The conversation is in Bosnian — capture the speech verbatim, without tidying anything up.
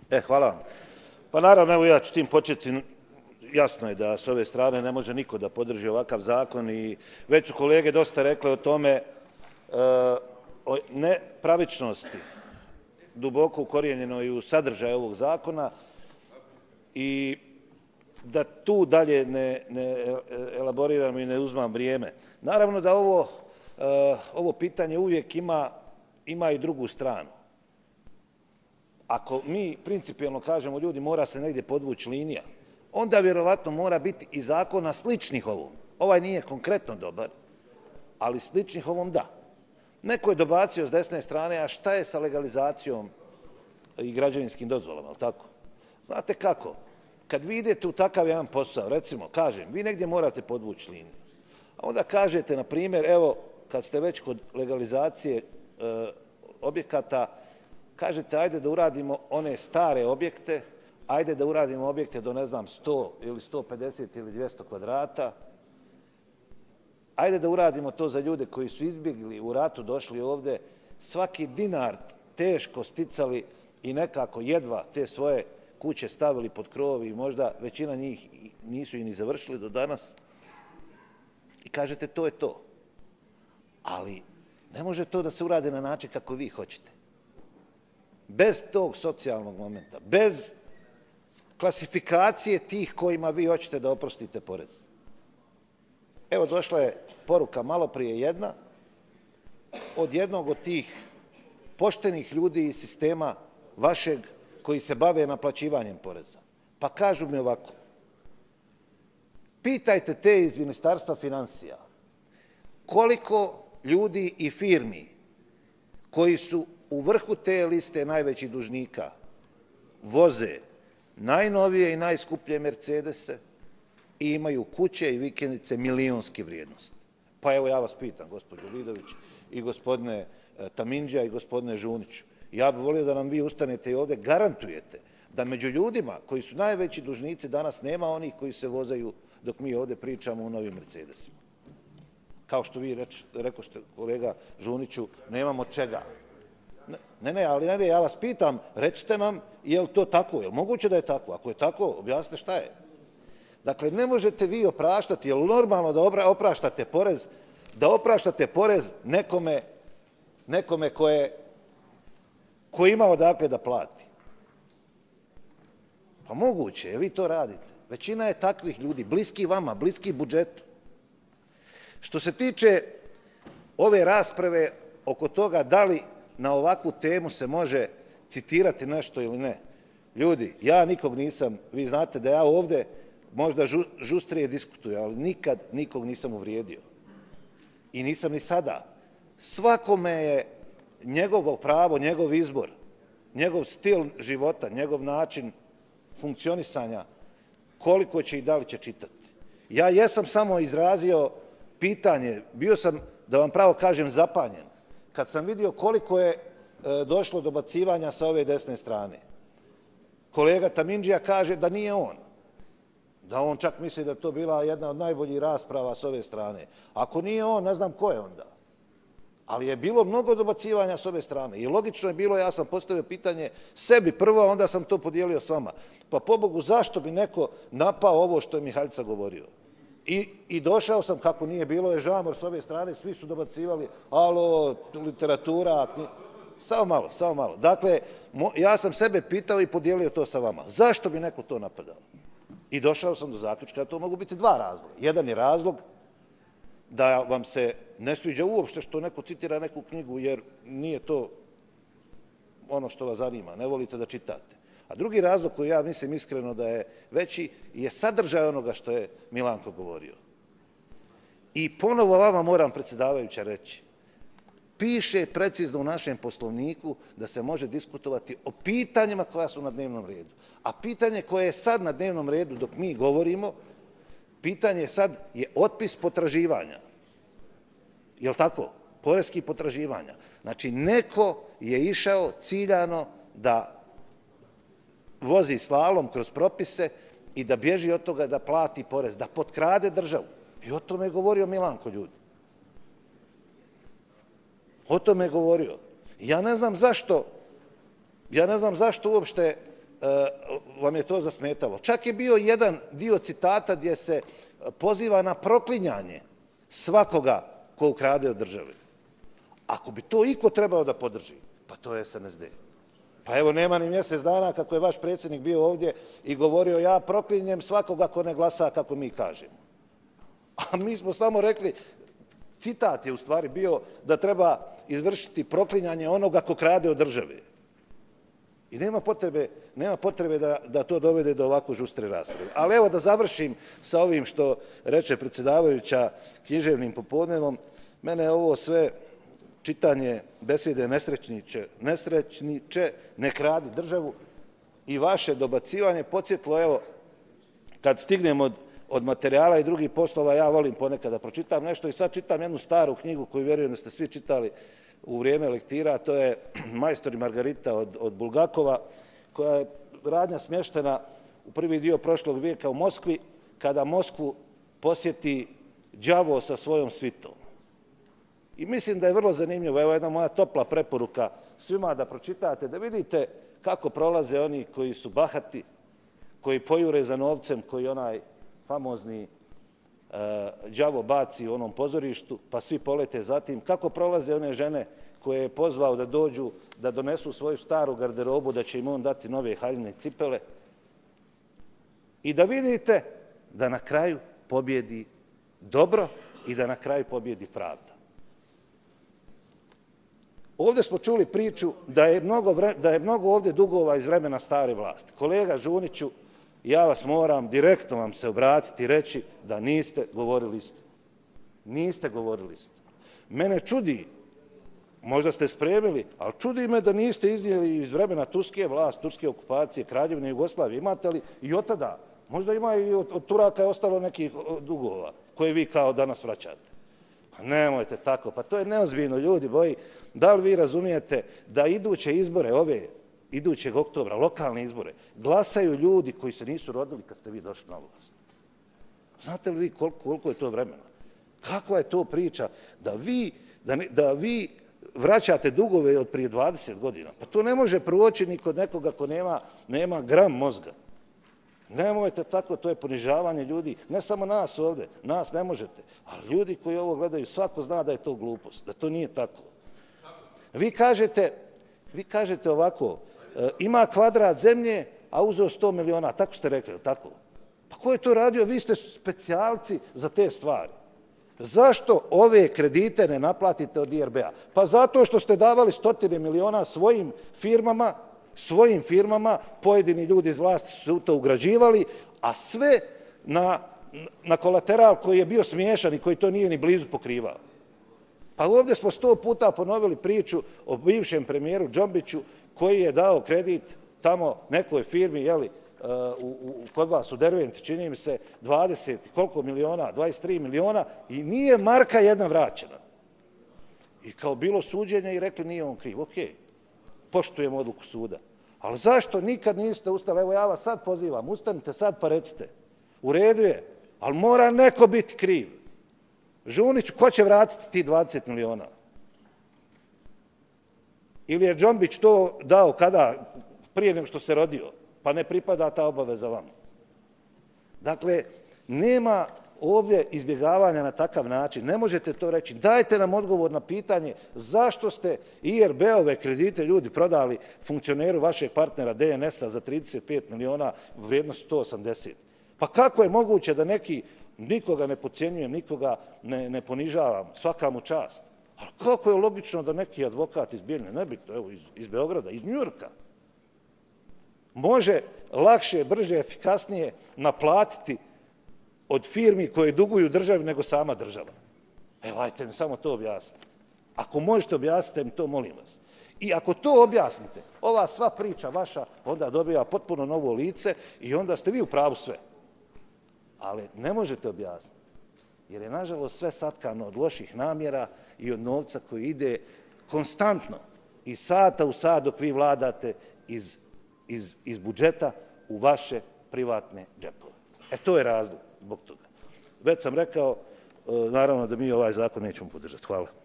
E, hvala vam. Pa naravno, evo ja ću tim početi. Jasno je da s ove strane ne može niko da podrži ovakav zakon i već su kolege dosta rekle o tome, o nepravičnosti duboko ukorijenjenoj u sadržaju ovog zakona i da tu dalje ne, ne elaboriram i ne uzmam vrijeme. Naravno da ovo, ovo pitanje uvijek ima, ima i drugu stranu. Ako mi principijelno kažemo ljudi mora se negdje podvući linija, onda vjerovatno mora biti i zakona sličnih ovom. Ovaj nije konkretno dobar, ali sličnih ovom da. Neko je dobacio s desne strane, a šta je sa legalizacijom i građevinskim dozvolama, ali tako? Znate kako? Kad vi idete u takav jedan posao, recimo, kažem, vi negdje morate podvući liniju, a onda kažete, na primjer, evo, kad ste već kod legalizacije e, objekata, kažete, ajde da uradimo one stare objekte, ajde da uradimo objekte do, ne znam, sto ili sto pedeset ili dvjesto kvadrata, ajde da uradimo to za ljude koji su izbjegli u ratu, došli ovde, svaki dinar teško sticali i nekako jedva te svoje kuće stavili pod krov i možda većina njih nisu i ni završili do danas. I kažete, to je to. Ali ne može to da se urade na način kako vi hoćete. Bez tog socijalnog momenta, bez klasifikacije tih kojima vi hoćete da oprostite porez. Evo, došla je poruka malo prije jedna od jednog od tih poštenih ljudi iz sistema vašeg koji se bave naplaćivanjem poreza. Pa kažu mi ovako, pitajte te iz Ministarstva finansija koliko ljudi i firmi koji su u vrhu te liste najvećih dužnika voze najnovije i najskuplje Mercedese i imaju kuće i vikendice milionske vrijednosti. Pa evo ja vas pitam, gospođo Vidović i gospodine Tamindžija i gospodine Žuniću, ja bih volio da nam vi ustanete i ovde garantujete da među ljudima koji su najveći dužnici danas nema onih koji se vozaju dok mi ovde pričamo o novim Mercedesima. Kao što vi rekoste, kolega Žuniću, nemamo čega. Ne, ne, ali ne, ja vas pitam, recite nam, je li to tako? Je li moguće da je tako? Ako je tako, objasnite šta je. Dakle, ne možete vi opraštati, je li normalno da opraštate porez, da opraštate porez nekome, nekome koje, ko ima odakle da plati? Pa moguće je, vi to radite. Većina je takvih ljudi, bliski vama, bliski budžetu. Što se tiče ove rasprave oko toga da li na ovakvu temu se može citirati nešto ili ne. Ljudi, ja nikog nisam, vi znate da ja ovde možda žustrije diskutujem, ali nikad nikog nisam uvrijedio. I nisam ni sada. Svakome je njegovo pravo, njegov izbor, njegov stil života, njegov način funkcionisanja, koliko će i da li će čitati. Ja jesam samo izrazio pitanje, bio sam, da vam pravo kažem, zapanjen, kad sam vidio koliko je došlo do bacivanja sa ove desne strane. Kolega Tamindžija kaže da nije on, da on čak misli da je to bila jedna od najboljih rasprava s ove strane. Ako nije on, ne znam ko je onda. Ali je bilo mnogo dobacivanja s ove strane i logično je bilo, ja sam postavio pitanje sebi prvo, a onda sam to podijelio s vama. Pa pobogu, zašto bi neko napao ovo što je Mihaljca govorio? I, i došao sam, kako nije bilo, je žamor s ove strane, svi su dobacivali, alo, literatura, samo malo, samo malo. Dakle, ja sam sebe pitao i podijelio to sa vama. Zašto bi neko to napadao? I došao sam do zaključka da to mogu biti dva razloga. Jedan je razlog da vam se ne sviđa uopšte što neko citira neku knjigu, jer nije to ono što vas zanima, ne volite da čitate. A drugi razlog koji ja mislim iskreno da je veći je sadržaj onoga što je Milanko govorio. I ponovo vama moram, predsjedavajuća, reći, piše precizno u našem poslovniku da se može diskutovati o pitanjima koja su na dnevnom redu. A pitanje koje je sad na dnevnom redu dok mi govorimo, pitanje sad je otpis potraživanja. Je li tako? Poreskih potraživanja. Znači, neko je išao ciljano da vozi slalom kroz propise i da bježi od toga da plati porez, da potkrade državu. I o tome je govorio Milanko, ljudi. O tome je govorio. Ja ne znam zašto, ja ne znam zašto uopšte vam je to zasmetalo. Čak je bio jedan dio citata gdje se poziva na proklinjanje svakoga ko ukrade od države. Ako bi to iko trebao da podrži, pa to je S N S D. Pa evo, nema ni mjesec dana kako je vaš predsjednik bio ovdje i govorio ja proklinjem svakoga ko ne glasa kako mi kažemo. A mi smo samo rekli, citat je u stvari bio da treba izvršiti proklinjanje onoga ko krade od države. I nema potrebe, nema potrebe da, da to dovede do ovako žustre rasprave. Ali evo da završim sa ovim što reče predsjedavajuća književnim popodnevom. Mene ovo sve čitanje besede nesrećniče, nesrećniče, ne kradi državu i vaše dobacivanje podsjetilo, evo, kad stignem od, od materijala i drugih poslova, ja volim ponekad da pročitam nešto i sad čitam jednu staru knjigu koju vjerujem da ste svi čitali u vrijeme lektira, to je Majstor i Margarita od, od Bulgakova, koja je radnja smještena u prvi dio prošlog vijeka u Moskvi, kada Moskvu posjeti đavo sa svojom svitom. I mislim da je vrlo zanimljivo, evo jedna moja topla preporuka svima da pročitate, da vidite kako prolaze oni koji su bahati, koji pojure za novcem, koji onaj famozni đavo baci u onom pozorištu, pa svi polete zatim, kako prolaze one žene koje je pozvao da dođu, da donesu svoju staru garderobu, da će im on dati nove haljine cipele. I da vidite da na kraju pobjedi dobro i da na kraju pobjedi pravda. Ovdje smo čuli priču da je mnogo, vre, da je mnogo ovdje dugova iz vremena stare vlasti. Kolega Žuniću, ja vas moram direktno vam se obratiti i reći da niste govorili istinu. Niste govorili istinu. Mene čudi, možda ste spremili, ali čudi me da niste iznijeli iz vremena turske vlasti, turske okupacije, Kraljevine Jugoslavije. Imate li i od tada? Možda ima i od, od Turaka je ostalo nekih dugova koje vi kao danas vraćate. Pa nemojte tako, pa to je neozbiljno, ljudi boji. Da li vi razumijete da iduće izbore, ove idućeg oktobra, lokalne izbore, glasaju ljudi koji se nisu rodili kad ste vi došli na vlast? Znate li vi koliko, koliko je to vremena? Kakva je to priča da vi, da, ne, da vi vraćate dugove od prije dvadeset godina? Pa to ne može proći ni kod nekoga ko nema, nema gram mozga. Nemojte tako, to je ponižavanje ljudi, ne samo nas ovdje, nas ne možete, ali ljudi koji ovo gledaju, svako zna da je to glupost, da to nije tako. Vi kažete, vi kažete ovako, ima kvadrat zemlje, a uzeo sto miliona, tako ste rekli, tako? Pa ko je to radio? Vi ste specijalci za te stvari. Zašto ove kredite ne naplatite od I R B-a? Pa zato što ste davali stotine miliona svojim firmama, svojim firmama, pojedini ljudi iz vlasti su u to ugrađivali, a sve na, na kolateral koji je bio smiješan i koji to nije ni blizu pokrivao. Pa ovdje smo sto puta ponovili priču o bivšem premijeru Džombiću koji je dao kredit tamo nekoj firmi, jeli, u, u, kod vas u Derventi, čini mi se, dvadeset, koliko miliona, dvadeset tri miliona i nije marka jedna vraćena. I kao bilo suđenje i rekli nije on kriv. Okej, okay, poštujemo odluku suda. Ali zašto nikad niste ustali? Evo ja vas sad pozivam, ustanite sad pa recite. U redu je, ali mora neko biti kriv. Žuniću, ko će vratiti ti dvadeset miliona? Ili je Džombić to dao kada? Prije nego što se rodio, pa ne pripada ta obaveza vama. Dakle, nema ovdje izbjegavanja na takav način. Ne možete to reći. Dajte nam odgovor na pitanje zašto ste I R B-ove kredite ljudi prodali funkcioneru vašeg partnera D N S-a za trideset pet miliona, vrijednost sto osamdeset. Pa kako je moguće da neki, nikoga ne podcjenjujem, nikoga ne, ne ponižavam, svaka mu čast. Ali kako je logično da neki advokat iz Bijeljne, nebitno, evo, iz, iz Beograda, iz Njujorka, može lakše, brže, efikasnije naplatiti od firmi koje duguju državi nego sama država. Evo, ajte mi samo to objasniti. Ako možete objasniti mi to, molim vas. I ako to objasnite, ova sva priča vaša onda dobija potpuno novo lice i onda ste vi u pravu sve. Ali ne možete objasniti, jer je nažalost sve satkano od loših namjera i od novca koji ide konstantno iz sata u sat dok vi vladate iz, iz, iz budžeta u vaše privatne džepove. E to je razlog zbog toga. Već sam rekao, naravno da mi ovaj zakon nećemo podržati. Hvala.